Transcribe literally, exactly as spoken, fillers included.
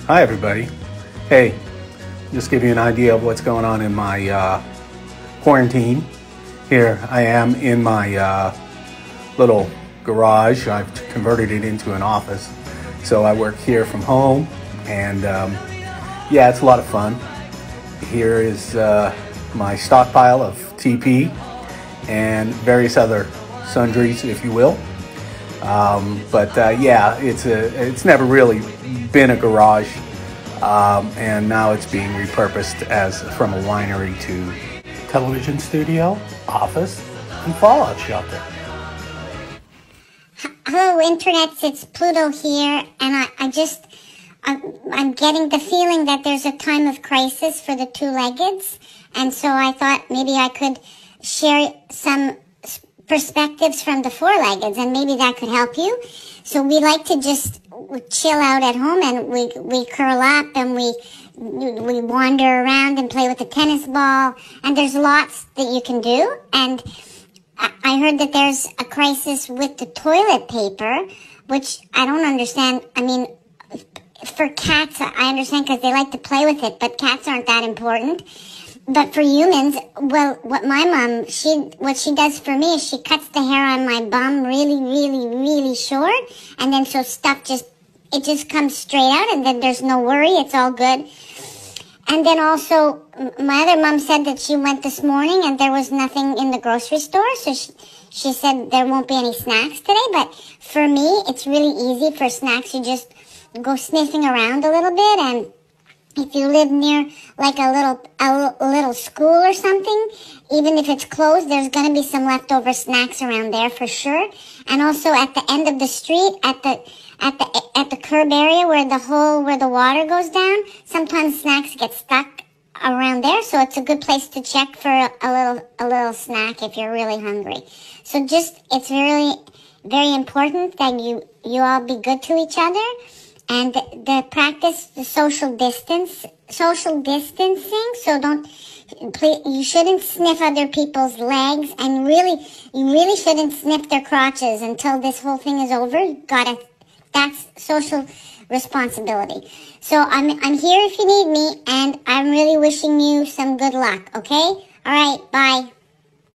Hi everybody. Hey, just give you an idea of what's going on in my uh, quarantine. Here I am in my uh, little garage. I've converted it into an office. So I work here from home, and um, yeah, it's a lot of fun. Here is uh, my stockpile of T P and various other sundries, if you will. Um, but uh, yeah, it's a it's never really been a garage, um, and now it's being repurposed as from a winery to television studio, office, and fallout shelter. Hello, Internet. It's Pluto here, and I, I just I'm, I'm getting the feeling that there's a time of crisis for the two-leggeds, and so I thought maybe I could share some perspectives from the four-leggeds, and maybe that could help you. So we like to just chill out at home, and we we curl up, and we we wander around and play with the tennis ball, and there's lots that you can do. And I heard that there's a crisis with the toilet paper, which I don't understand. I mean, for cats, I understand because they like to play with it, but cats aren't that important. But for humans, well, what my mom, she, what she does for me is she cuts the hair on my bum really, really, really short. And then so stuff just, it just comes straight out, and then there's no worry. It's all good. And then also, my other mom said that she went this morning and there was nothing in the grocery store. So she, she said there won't be any snacks today. But for me, it's really easy for snacks. You just go sniffing around a little bit, and if you live near like a little a little school or something, even if it's closed, there's going to be some leftover snacks around there for sure. And also at the end of the street, at the at the at the curb area where the hole where the water goes down, sometimes snacks get stuck around there. So it's a good place to check for a, a little a little snack if you're really hungry. So just it's really very important that you you all be good to each other. And the, the practice the social distance, social distancing. So don't, please, you shouldn't sniff other people's legs, and really, you really shouldn't sniff their crotches until this whole thing is over. You gotta, that's social responsibility. So I'm, I'm here if you need me, and I'm really wishing you some good luck. Okay? All right. Bye.